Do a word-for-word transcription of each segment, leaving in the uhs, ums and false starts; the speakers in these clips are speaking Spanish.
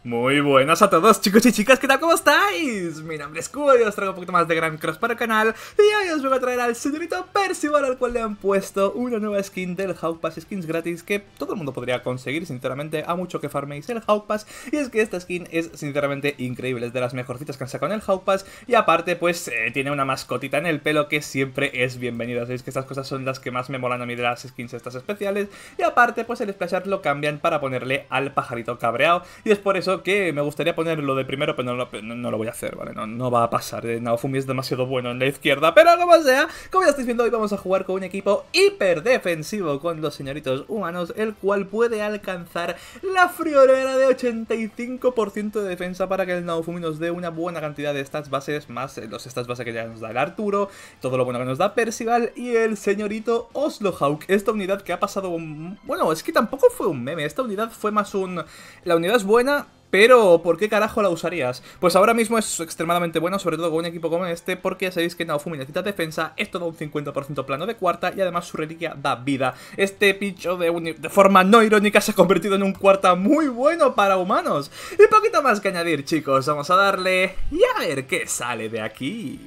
Muy buenas a todos, chicos y chicas, ¿qué tal? ¿Cómo estáis? Mi nombre es Cubo y os traigo un poquito más de Grand Cross para el canal. Y hoy os voy a traer al señorito Percival, al cual le han puesto una nueva skin del Hawk Pass, skins gratis que todo el mundo podría conseguir, sinceramente, a mucho que farméis el Hawk Pass. Y es que esta skin es, sinceramente, increíble, es de las mejorcitas que han sacado en el Hawk Pass. Y aparte, pues, eh, tiene una mascotita en el pelo que siempre es bienvenida. Sabéis que estas cosas son las que más me molan a mí de las skins estas especiales. Y aparte, pues, el splash art lo cambian para ponerle al pajarito cabreado. Y es por eso que me gustaría ponerlo de primero, pero no lo, no, no lo voy a hacer, ¿vale? No, no va a pasar. eh, Naofumi es demasiado bueno en la izquierda, pero como sea, como ya estáis viendo, hoy vamos a jugar con un equipo hiper defensivo con los señoritos humanos, el cual puede alcanzar la friolera de ochenta y cinco por ciento de defensa para que el Naofumi nos dé una buena cantidad de stats bases, más los stats bases que ya nos da el Arturo, todo lo bueno que nos da Percival y el señorito Oslohawk. Esta unidad que ha pasado un... Bueno, es que tampoco fue un meme, esta unidad fue más un... La unidad es buena... Pero, ¿por qué carajo la usarías? Pues ahora mismo es extremadamente bueno, sobre todo con un equipo como este, porque ya sabéis que Naofumi necesita defensa, esto da un cincuenta por ciento plano de cuarta y además su reliquia da vida. Este picho de, de forma no irónica se ha convertido en un cuarta muy bueno para humanos. Y poquito más que añadir, chicos, vamos a darle y a ver qué sale de aquí.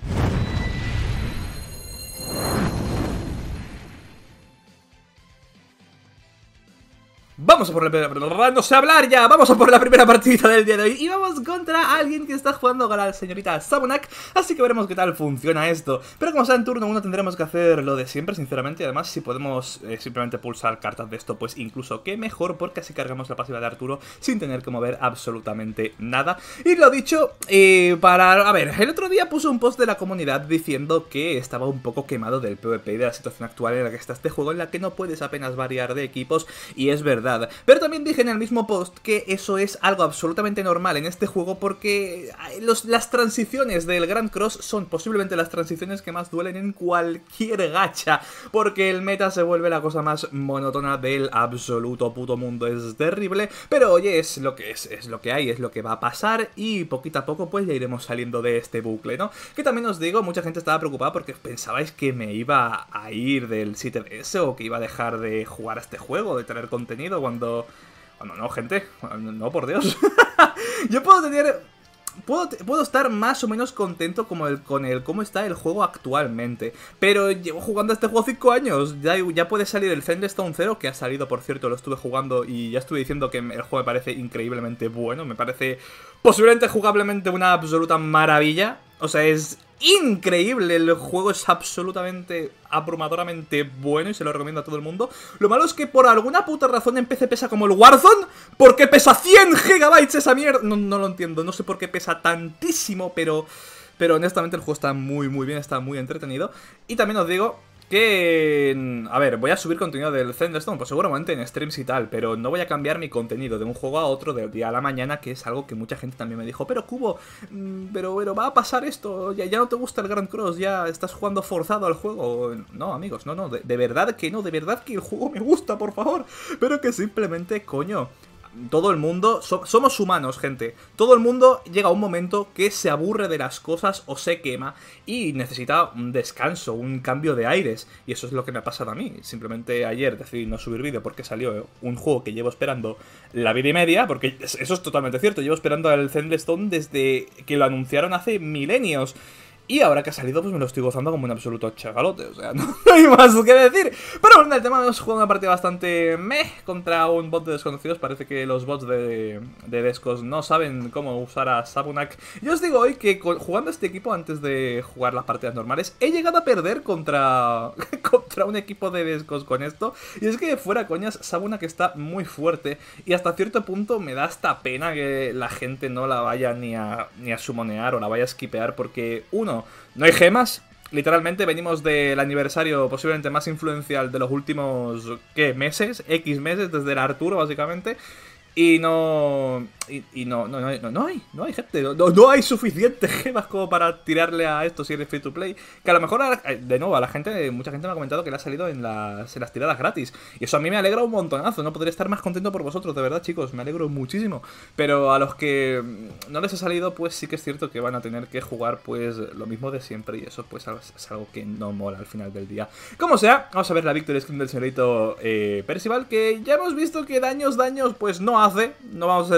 Vamos a por la primera... No sé hablar ya, vamos a por la primera partida del día de hoy. Y vamos contra alguien que está jugando con la señorita Sabunak. Así que veremos qué tal funciona esto. Pero como sea en turno uno tendremos que hacer lo de siempre, sinceramente. Y además si podemos eh, simplemente pulsar cartas de esto, pues incluso que mejor, porque así cargamos la pasiva de Arturo sin tener que mover absolutamente nada. Y lo dicho, eh, para... A ver, el otro día puse un post de la comunidad diciendo que estaba un poco quemado del PvP y de la situación actual en la que está este juego, en la que no puedes apenas variar de equipos. Y es verdad. Pero también dije en el mismo post que eso es algo absolutamente normal en este juego, porque los, las transiciones del Grand Cross son posiblemente las transiciones que más duelen en cualquier gacha, porque el meta se vuelve la cosa más monótona del absoluto puto mundo. Es terrible, pero oye, es lo que es, es lo que hay, es lo que va a pasar y poquito a poco pues ya iremos saliendo de este bucle, ¿no? Que también os digo, mucha gente estaba preocupada porque pensabais que me iba a ir del siete D S o que iba a dejar de jugar a este juego, de tener contenido, cuando... Cuando no, gente, no, por Dios. Yo puedo tener... Puedo, puedo estar más o menos contento como el, con el cómo está el juego actualmente, pero llevo jugando a este juego cinco años. Ya, ya puede salir el Thunderstone cero, que ha salido, por cierto, lo estuve jugando y ya estuve diciendo que el juego me parece increíblemente bueno. Me parece posiblemente jugablemente una absoluta maravilla. O sea, es increíble, el juego es absolutamente abrumadoramente bueno y se lo recomiendo a todo el mundo. Lo malo es que por alguna puta razón en P C pesa como el Warzone. ¿Por qué pesa cien gigabytes esa mierda? No, no lo entiendo, no sé por qué pesa tantísimo, pero... Pero honestamente el juego está muy muy bien, está muy entretenido. Y también os digo... que... A ver, voy a subir contenido del Thunderstone, pues seguramente en streams y tal, pero no voy a cambiar mi contenido de un juego a otro, del día a la mañana, que es algo que mucha gente también me dijo, pero Cubo, pero, pero va a pasar esto, ya, ya no te gusta el Grand Cross, ya estás jugando forzado al juego. No, amigos, no, no, de, de verdad que no, de verdad que el juego me gusta, por favor, pero que simplemente, coño... Todo el mundo, so, somos humanos, gente. Todo el mundo llega a un momento que se aburre de las cosas o se quema y necesita un descanso, un cambio de aires. Y eso es lo que me ha pasado a mí. Simplemente ayer decidí no subir vídeo porque salió un juego que llevo esperando la vida y media, porque eso es totalmente cierto. Llevo esperando al Thunderstone desde que lo anunciaron hace milenios. Y ahora que ha salido, pues me lo estoy gozando como un absoluto chagalote, o sea, no hay más que decir. Pero bueno, el tema hemos jugado una partida bastante meh contra un bot de desconocidos. Parece que los bots de, de Descos no saben cómo usar a Sabunak. Yo os digo hoy que jugando este equipo antes de jugar las partidas normales, he llegado a perder contra, contra un equipo de Descos con esto. Y es que fuera coñas, Sabunak está muy fuerte y hasta cierto punto me da hasta pena que la gente no la vaya ni a, ni a sumonear o la vaya a skipear porque, uno, no hay gemas. Literalmente venimos del aniversario posiblemente más influencial de los últimos, ¿qué? Meses, X meses, desde el Arturo básicamente. Y no... Y, y no, no, no, no, no hay, no hay gente, no, no hay suficientes gemas como para tirarle a esto si eres free to play. Que a lo mejor, de nuevo, a la gente, mucha gente me ha comentado que le ha salido en las, en las tiradas gratis. Y eso a mí me alegra un montonazo, no podría estar más contento por vosotros, de verdad, chicos, me alegro muchísimo. Pero a los que no les ha salido, pues sí que es cierto que van a tener que jugar pues lo mismo de siempre. Y eso pues es algo que no mola al final del día. Como sea, vamos a ver la victory skin del señorito eh, Percival, que ya hemos visto que daños, daños, pues no hace. No vamos a ser sinceros.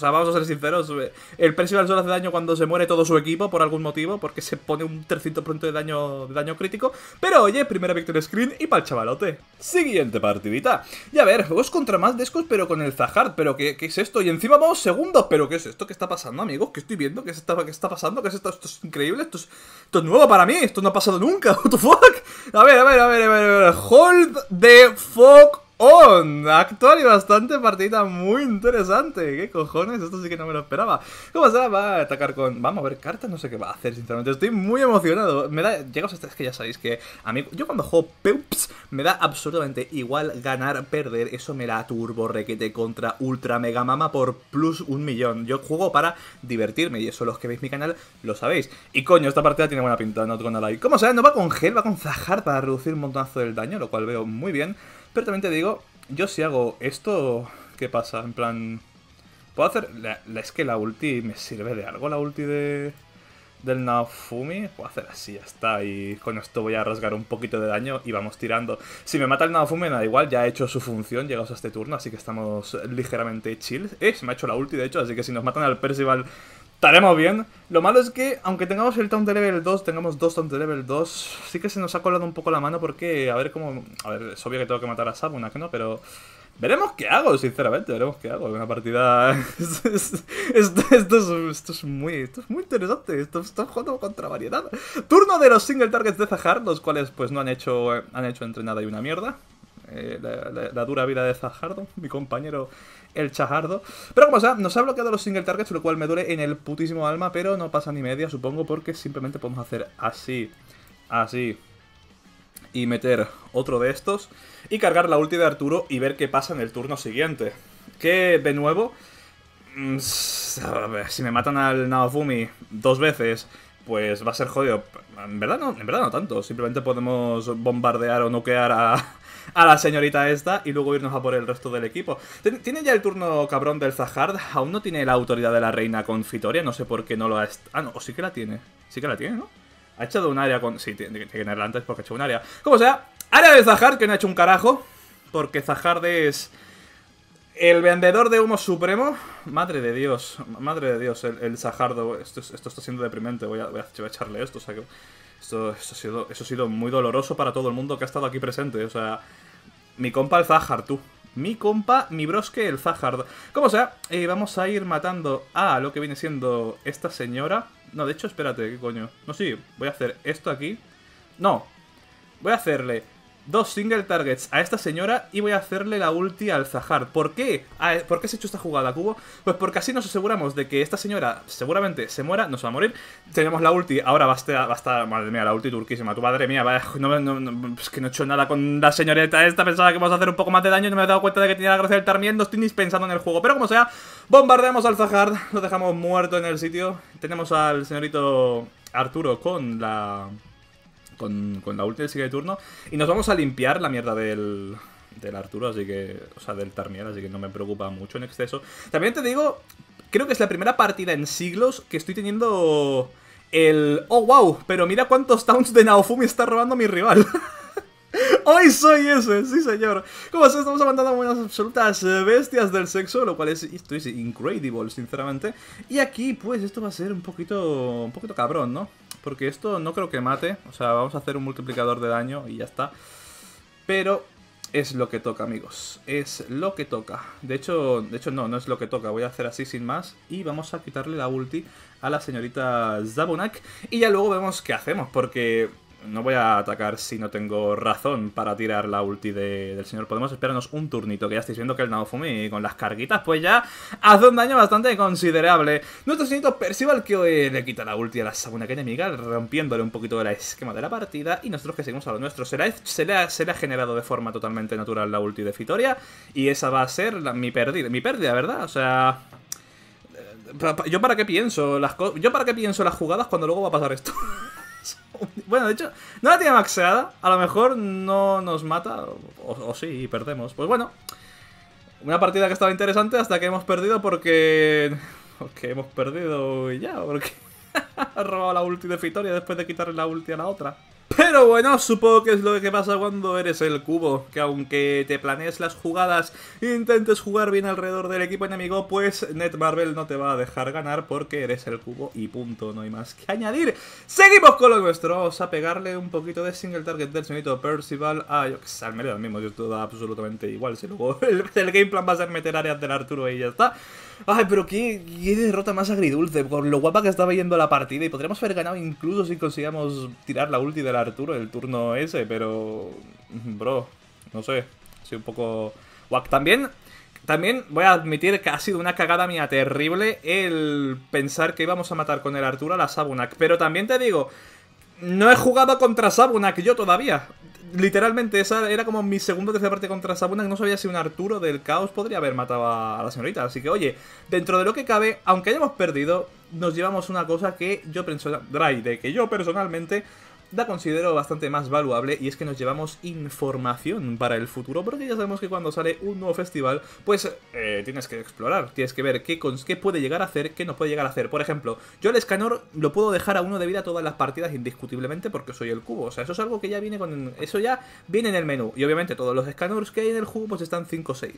sea, vamos a ser sinceros, el Percival solo hace daño cuando se muere todo su equipo por algún motivo, porque se pone un trescientos por ciento de daño, de daño crítico. Pero oye, primera victory screen y pa'l chavalote. Siguiente partidita. Y a ver, juegos contra más Descos, pero con el Zahard. ¿Pero qué, qué es esto? Y encima vamos segundos. ¿Pero qué es esto? ¿Qué está pasando, amigos? ¿Qué estoy viendo? ¿Qué está, qué está pasando? ¿Qué es esto? Esto es increíble. Esto es, esto es nuevo para mí. Esto no ha pasado nunca. What the fuck? A ver, a ver, a ver, a ver, a ver. Hold the fuck on. Actual y bastante partida muy interesante. ¿Qué cojones? Esto sí que no me lo esperaba. ¿Cómo se va a atacar con...? Vamos a ver cartas, no sé qué va a hacer, sinceramente. Estoy muy emocionado. Me da... Llegaos hasta... Es que ya sabéis que a mí... Yo cuando juego Peups me da absolutamente igual ganar, perder. Eso me da turbo requete contra ultra mega mama por plus un millón. Yo juego para divertirme y eso los que veis mi canal lo sabéis. Y coño, esta partida tiene buena pinta, no con like. ¿Cómo sea? No va con gel, va con Zahard para reducir un montonazo del daño, lo cual veo muy bien. Pero también te digo, yo si hago esto, ¿qué pasa? En plan... ¿Puedo hacer...? La, la, es que la ulti me sirve de algo, la ulti de... del Naofumi. Puedo hacer así, ya está. Y con esto voy a rasgar un poquito de daño y vamos tirando. Si me mata el Naofumi, me da igual, ya ha hecho su función, llegados a este turno, así que estamos ligeramente chill. Eh, se me ha hecho la ulti, de hecho, así que si nos matan al Percival... estaremos bien. Lo malo es que, aunque tengamos el taunt de level dos, tengamos dos taunt de level dos, sí que se nos ha colado un poco la mano porque, a ver cómo... A ver, es obvio que tengo que matar a Sabunak, ¿no? Pero... veremos qué hago, sinceramente, veremos qué hago. Una partida... esto, es, esto, es, esto es muy esto es muy interesante. Esto está jugando contra variedad. Turno de los single targets de Zahard, los cuales pues no han hecho, han hecho entre nada y una mierda. Eh, la, la, la dura vida de Zahardo, mi compañero el Chajardo. Pero como sea, nos ha bloqueado los single targets, lo cual me duele en el putísimo alma, pero no pasa ni media, supongo, porque simplemente podemos hacer así, así, y meter otro de estos, y cargar la ulti de Arturo y ver qué pasa en el turno siguiente. Que, de nuevo, a ver, si me matan al Naofumi dos veces... pues va a ser jodido. En verdad no, en verdad no tanto. Simplemente podemos bombardear o noquear a, a la señorita esta y luego irnos a por el resto del equipo. Tiene ya el turno cabrón del Zahard. Aún no tiene la autoridad de la reina con Fitoria. No sé por qué no lo ha... Ah, no, o sí que la tiene. Sí que la tiene, ¿no? Ha echado un área con... Sí, tiene que tenerla antes porque ha hecho un área. Como sea, área de Zahard que no ha hecho un carajo. Porque Zahard es... el vendedor de humo supremo. Madre de Dios, madre de Dios, el, el Zahardo. Esto, esto está siendo deprimente. Voy a, voy a, voy a echarle esto. O sea que esto, esto, ha sido, eso ha sido muy doloroso para todo el mundo que ha estado aquí presente. O sea, mi compa el Zahard, tú. Mi compa, mi brosque el Zahard. Como sea, eh, vamos a ir matando a lo que viene siendo esta señora. No, de hecho, espérate, ¿qué coño? No, sí, voy a hacer esto aquí. No, voy a hacerle... dos single targets a esta señora y voy a hacerle la ulti al Zahard. ¿Por qué? Ah, ¿por qué se ha hecho esta jugada, Cubo? Pues porque así nos aseguramos de que esta señora seguramente se muera, no se va a morir. Tenemos la ulti, ahora va a estar, va a estar madre mía, la ulti turquísima. Tu madre mía, vaya, no, no, no, es que no he hecho nada con la señorita esta. Pensaba que íbamos a hacer un poco más de daño y no me he dado cuenta de que tenía la gracia del Tarmien. No estoy ni pensando en el juego, pero como sea, bombardeamos al Zahard, lo dejamos muerto en el sitio. Tenemos al señorito Arturo con la... Con, con la ulti del siguiente turno. Y nos vamos a limpiar la mierda del, del Arturo, así que... O sea, del Tarmiel, así que no me preocupa mucho en exceso. También te digo, creo que es la primera partida en siglos que estoy teniendo el... ¡Oh, wow! Pero mira cuántos taunts de Naofumi está robando mi rival. ¡Hoy soy ese! ¡Sí, señor! Como se estamos aguantando unas absolutas bestias del sexo, lo cual es... Esto es incredible, sinceramente. Y aquí, pues, esto va a ser un poquito... Un poquito cabrón, ¿no? Porque esto no creo que mate. O sea, vamos a hacer un multiplicador de daño y ya está. Pero es lo que toca, amigos. Es lo que toca. De hecho, de hecho no, no es lo que toca. Voy a hacer así sin más. Y vamos a quitarle la ulti a la señorita Zabunak. Y ya luego vemos qué hacemos. Porque... no voy a atacar si no tengo razón para tirar la ulti de, del señor. Podemos esperarnos un turnito, que ya estáis viendo que el Naofumi con las carguitas pues ya hace un daño bastante considerable. Nuestro señorito Percival que hoy le quita la ulti a la Zabunak enemiga, rompiéndole un poquito el esquema de la partida. Y nosotros que seguimos a lo nuestro. Se le, ha, se, le ha, se le ha generado de forma totalmente natural la ulti de Fitoria. Y esa va a ser la, mi pérdida, mi pérdida, ¿verdad? O sea... ¿Yo para qué pienso las cosas? ¿Yo para qué pienso las jugadas cuando luego va a pasar esto? Bueno, de hecho, no la tiene maxeada. A lo mejor no nos mata. O, o sí, y perdemos. Pues bueno, una partida que estaba interesante hasta que hemos perdido porque... Porque hemos perdido y ya. Porque ha robado la ulti de Fitoria después de quitarle la ulti a la otra. Pero bueno, supongo que es lo que pasa cuando eres el cubo, que aunque te planees las jugadas e intentes jugar bien alrededor del equipo enemigo, pues Netmarble no te va a dejar ganar porque eres el cubo y punto, no hay más que añadir. Seguimos con lo nuestro, vamos a pegarle un poquito de single target del señorito Percival a, yo que sé, al medio mismo, yo todo da absolutamente igual, si luego el, el game plan va a ser meter áreas del Arturo y ya está. Ay, pero qué, qué derrota más agridulce, por lo guapa que estaba yendo la partida, y podríamos haber ganado incluso si consigamos tirar la ulti del Arturo el turno ese, pero... Bro, no sé, soy un poco... Guac. También, también voy a admitir que ha sido una cagada mía terrible el pensar que íbamos a matar con el Arturo a la Sabunak, pero también te digo, no he jugado contra Sabunak yo todavía. Literalmente, esa era como mi segunda o tercera parte contra Sabunak. No sabía si un Arturo del caos podría haber matado a la señorita. Así que, oye, dentro de lo que cabe, aunque hayamos perdido, nos llevamos una cosa que yo pienso, Dry, de que yo personalmente la considero bastante más valuable, y es que nos llevamos información para el futuro, porque ya sabemos que cuando sale un nuevo festival, pues eh, tienes que explorar, tienes que ver qué, qué puede llegar a hacer, qué no puede llegar a hacer. Por ejemplo, yo el Escanor lo puedo dejar a uno de vida todas las partidas indiscutiblemente porque soy el cubo, o sea, eso es algo que ya viene con... eso ya viene en el menú, y obviamente todos los Escanors que hay en el juego pues están cinco seis,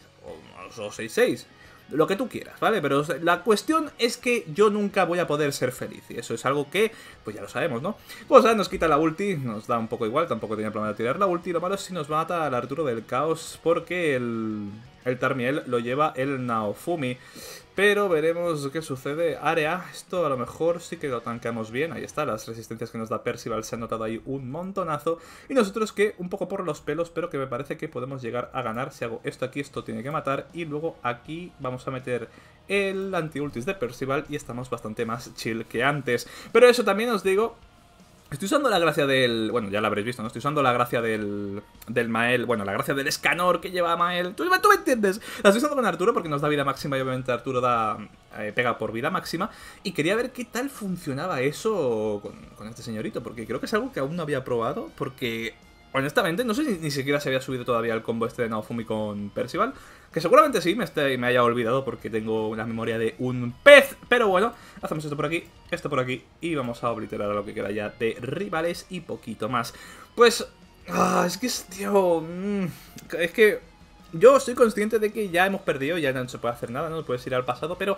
o seis seis. Lo que tú quieras, ¿vale? Pero la cuestión es que yo nunca voy a poder ser feliz, y eso es algo que, pues ya lo sabemos, ¿no? Pues ahora nos quita la ulti, nos da un poco igual, tampoco tenía planeado tirar la ulti. Lo malo es si nos mata al Arturo del Caos, porque el, el Tarmiel lo lleva el Naofumi. Pero veremos qué sucede. Área, esto a lo mejor sí que lo tanqueamos bien. Ahí está, las resistencias que nos da Percival se han notado ahí un montonazo. Y nosotros que, un poco por los pelos, pero que me parece que podemos llegar a ganar. Si hago esto aquí, esto tiene que matar. Y luego aquí vamos a meter el anti-ultis de Percival y estamos bastante más chill que antes. Pero eso también os digo... Estoy usando la gracia del... Bueno, ya la habréis visto, ¿no? Estoy usando la gracia del... Del Mael... Bueno, la gracia del Escanor que lleva a Mael. ¿Tú, tú me entiendes? La estoy usando con Arturo porque nos da vida máxima y obviamente Arturo da... Eh, pega por vida máxima. Y quería ver qué tal funcionaba eso con, con este señorito, porque creo que es algo que aún no había probado. Porque, honestamente, no sé si ni siquiera se había subido todavía el combo este de Naofumi con Percival. Que seguramente sí, me, esté, me haya olvidado porque tengo una memoria de un pez. Pero bueno, hacemos esto por aquí, esto por aquí y vamos a obliterar a lo que queda ya de rivales y poquito más. Pues... Ah, es que es... Tío... Mmm, es que... Yo soy consciente de que ya hemos perdido, ya no se puede hacer nada, no puedes ir al pasado, pero...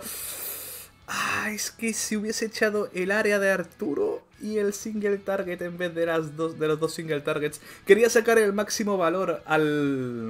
Ah, es que si hubiese echado el área de Arturo y el single target en vez de, las dos, de los dos single targets, quería sacar el máximo valor al...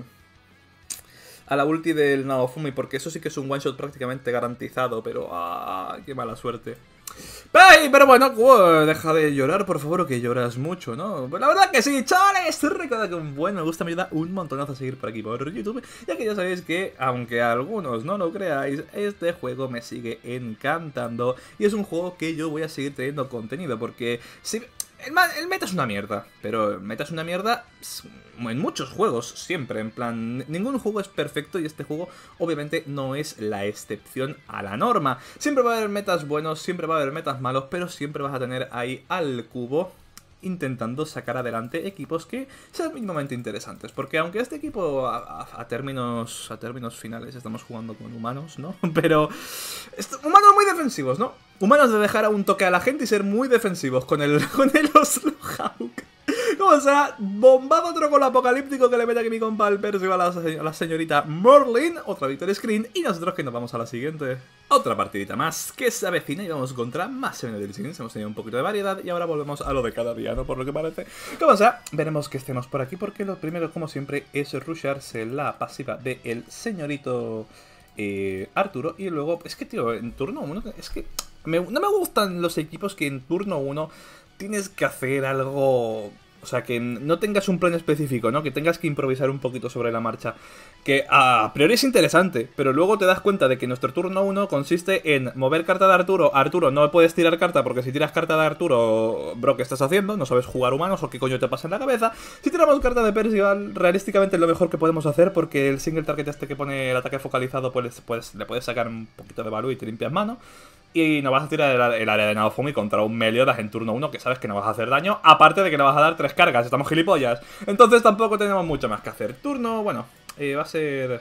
a la ulti del Naofumi, porque eso sí que es un one shot prácticamente garantizado, pero... ¡ah! ¡Qué mala suerte! ¡Ay! Pero bueno, wow, deja de llorar, por favor, que lloras mucho, ¿no? Pues la verdad que sí, chavales, recuerda que un buen me gusta me ayuda un montonazo a seguir por aquí por YouTube, ya que ya sabéis que, aunque algunos no lo creáis, este juego me sigue encantando y es un juego que yo voy a seguir teniendo contenido, porque si... El, el meta es una mierda, pero el meta es una mierda en muchos juegos, siempre, en plan, ningún juego es perfecto y este juego obviamente no es la excepción a la norma. Siempre va a haber metas buenos, siempre va a haber metas malos, pero siempre vas a tener ahí al cubo intentando sacar adelante equipos que sean mínimamente interesantes, porque aunque este equipo a, a, a términos a términos finales estamos jugando con humanos, ¿no? Pero humanos muy defensivos, ¿no? Humanos de dejar a un toque a la gente y ser muy defensivos con el con el Oslo Hawk. Como sea, bombado otro con el apocalíptico que le mete aquí mi compa el Percival a la, a la señorita Merlin. Otra victoria screen. Y nosotros que nos vamos a la siguiente. Otra partidita más que se avecina y vamos contra más señores del Hemos tenido un poquito de variedad y ahora volvemos a lo de cada día, ¿no? Por lo que parece. Como sea, veremos que estemos por aquí porque lo primero, como siempre, es rusharse la pasiva del señorito eh, Arturo. Y luego, es que, tío, en turno uno, es que me, no me gustan los equipos que en turno uno tienes que hacer algo... O sea, que no tengas un plan específico, ¿no? Que tengas que improvisar un poquito sobre la marcha. Que a priori es interesante, pero luego te das cuenta de que nuestro turno uno consiste en mover carta de Arturo. Arturo, no puedes tirar carta porque si tiras carta de Arturo, bro, ¿qué estás haciendo? No sabes jugar humanos o qué coño te pasa en la cabeza. Si tiramos carta de Percival, realísticamente es lo mejor que podemos hacer porque el single target este que pone el ataque focalizado, pues, pues le puedes sacar un poquito de valor y te limpias mano. Y no vas a tirar el, el área de Naofumi contra un Meliodas en turno uno que sabes que no vas a hacer daño, aparte de que le vas a dar tres cargas, estamos gilipollas. Entonces tampoco tenemos mucho más que hacer. Turno, bueno, eh, va a ser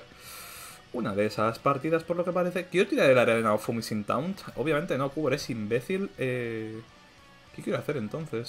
una de esas partidas por lo que parece. ¿Quiero tirar el área de Naofumi sin taunt? Obviamente no, Cubo, eres imbécil. Eh... ¿Qué quiero hacer entonces?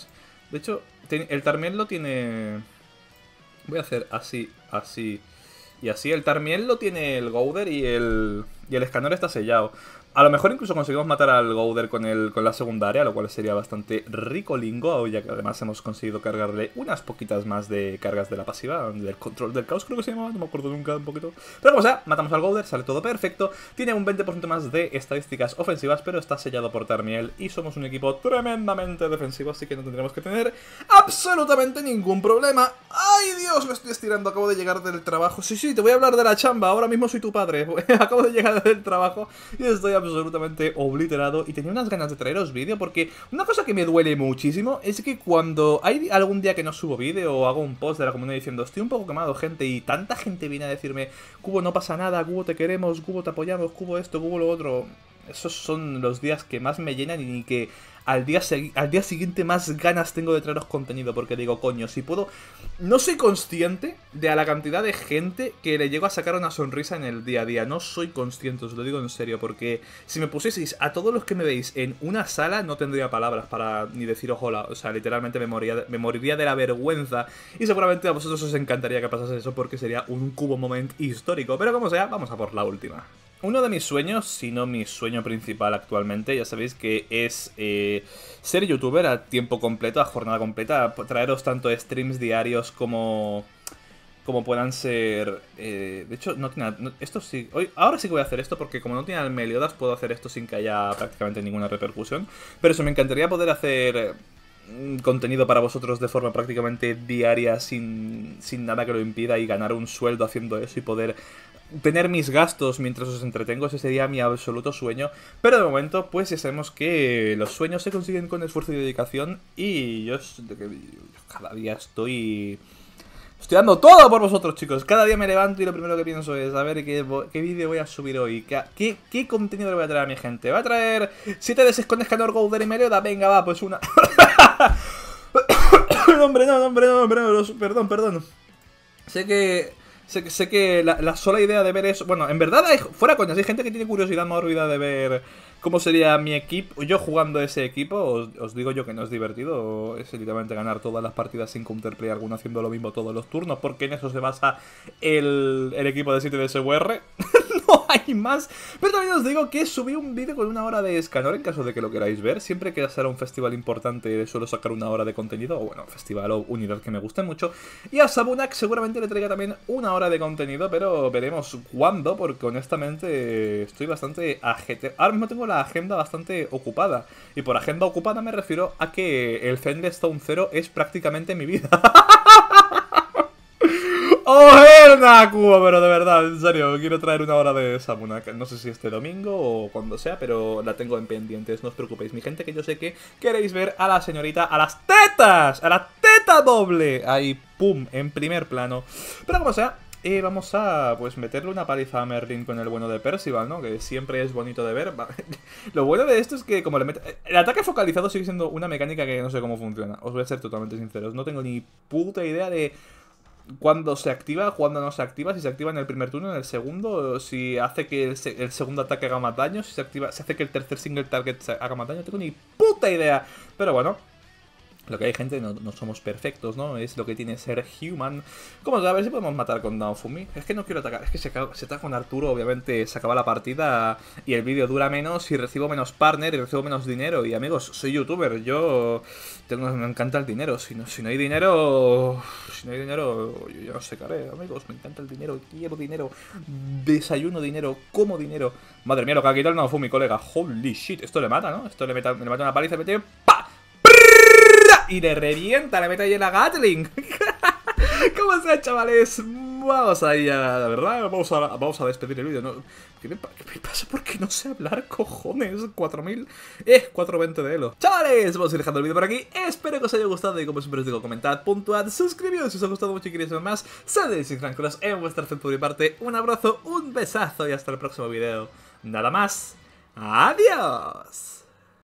De hecho, el Tarmiel lo tiene... Voy a hacer así, así y así. El Tarmiel lo tiene el Gouder y el, y el escáner está sellado. A lo mejor incluso conseguimos matar al Gouder con, el, con la secundaria, lo cual sería bastante ricolingo, ya que además hemos conseguido cargarle unas poquitas más de cargas de la pasiva, del control del caos creo que se llamaba, no me acuerdo nunca un poquito. Pero como sea, matamos al Gouder, sale todo perfecto, tiene un veinte por ciento más de estadísticas ofensivas, pero está sellado por Tarmiel y somos un equipo tremendamente defensivo, así que no tendremos que tener absolutamente ningún problema. ¡Ay, Dios! Me estoy estirando, acabo de llegar del trabajo. Sí, sí, te voy a hablar de la chamba, ahora mismo soy tu padre. Acabo de llegar del trabajo y estoy absolutamente obliterado y tenía unas ganas de traeros vídeo porque una cosa que me duele muchísimo es que cuando hay algún día que no subo vídeo o hago un post de la comunidad diciendo estoy un poco quemado, gente, y tanta gente viene a decirme Cubo, no pasa nada, Cubo, te queremos, Cubo, te apoyamos, Cubo esto, Cubo lo otro. Esos son los días que más me llenan y que al día, al día siguiente más ganas tengo de traeros contenido, porque digo, coño, si puedo... No soy consciente de a la cantidad de gente que le llego a sacar una sonrisa en el día a día. No soy consciente, os lo digo en serio, porque si me pusieseis a todos los que me veis en una sala, no tendría palabras para ni deciros hola. O sea, literalmente me moriría, me moriría de la vergüenza. Y seguramente a vosotros os encantaría que pasase eso, porque sería un cubo moment histórico. Pero como sea, vamos a por la última. Uno de mis sueños, si no mi sueño principal actualmente, ya sabéis que es eh, ser youtuber a tiempo completo, a jornada completa, traeros tanto streams diarios como como puedan ser... Eh, de hecho, no tiene... No, esto sí... Hoy, ahora sí que voy a hacer esto porque como no tiene al Meliodas puedo hacer esto sin que haya prácticamente ninguna repercusión. Pero eso, me encantaría poder hacer... contenido para vosotros de forma prácticamente diaria sin, sin nada que lo impida y ganar un sueldo haciendo eso y poder tener mis gastos mientras os entretengo. Ese sería mi absoluto sueño, pero de momento pues ya sabemos que los sueños se consiguen con esfuerzo y dedicación y yo, yo cada día estoy... Estoy dando todo por vosotros, chicos. Cada día me levanto y lo primero que pienso es a ver qué, qué vídeo voy a subir hoy. ¿Qué, qué, qué contenido le voy a traer a mi gente? ¿Va a traer siete deses con escanor Gouder y Meliodas? Venga, va, pues una... no, hombre, no, hombre, no, hombre, no, perdón, perdón. Sé que... Sé que, sé que la, la sola idea de ver eso... Bueno, en verdad, hay, fuera coñas, hay gente que tiene curiosidad mórbida de ver cómo sería mi equipo. Yo jugando ese equipo, os, os digo yo que no es divertido. Es literalmente ganar todas las partidas sin counterplay alguno haciendo lo mismo todos los turnos, porque en eso se basa el, el equipo de siete de S U R. No hay más. Pero también os digo que subí un vídeo con una hora de escanor en caso de que lo queráis ver. Siempre que será un festival importante suelo sacar una hora de contenido. O bueno, festival o unidad que me guste mucho. Y a Sabunak seguramente le traiga también una hora de contenido, pero veremos cuándo, porque honestamente estoy bastante ajeteado. Ahora mismo tengo la agenda bastante ocupada. Y por agenda ocupada me refiero a que el Zenless-Stone cero es prácticamente mi vida. ¡Ojerna, Cubo! Pero de verdad, en serio, quiero traer una hora de Sabunak. No sé si este domingo o cuando sea, pero la tengo en pendientes. No os preocupéis, mi gente, que yo sé que queréis ver a la señorita a las tetas. ¡A la teta doble! Ahí, pum, en primer plano. Pero como sea, eh, vamos a pues meterle una paliza a Merlin con el bueno de Percival, ¿no? Que siempre es bonito de ver. Lo bueno de esto es que como le mete... El ataque focalizado sigue siendo una mecánica que no sé cómo funciona. Os voy a ser totalmente sinceros. No tengo ni puta idea de... cuándo se activa, cuándo no se activa, si se activa en el primer turno, en el segundo, si hace que el, se el segundo ataque haga más daño, si se activa, si hace que el tercer single target haga más daño, no tengo ni puta idea. Pero bueno, lo que hay, gente, no, no somos perfectos, ¿no? Es lo que tiene ser human. Como a ver si podemos matar con Naofumi. Es que no quiero atacar, es que se, se ataca con Arturo, obviamente se acaba la partida y el vídeo dura menos y recibo menos partner y recibo menos dinero. Y amigos, soy youtuber, yo tengo, me encanta el dinero. Si no, si no hay dinero, si no hay dinero, yo ya no sé qué haré, amigos. Me encanta el dinero, quiero dinero, desayuno dinero, como dinero. Madre mía, lo que ha quitado el Naofumi, colega. Holy shit, esto le mata, ¿no? Esto le mata, le mata una paliza y me tiene... ¡Pa! Y le revienta, le mete ahí en la Gatling. ¿Cómo sea, chavales? Vamos ahí a la verdad. Vamos a, vamos a despedir el vídeo, ¿no? ¿Qué me, ¿Qué me pasa? ¿Por qué no sé hablar, cojones? cuatro mil. Eh, cuatrocientos veinte de Elo. Chavales, vamos a ir dejando el vídeo por aquí. Espero que os haya gustado y como siempre os digo, comentad, puntuad, suscribíos si os ha gustado mucho y queréis ver más. Sadéis sin francolos en vuestra centro y parte. Un abrazo, un besazo y hasta el próximo vídeo. Nada más. Adiós.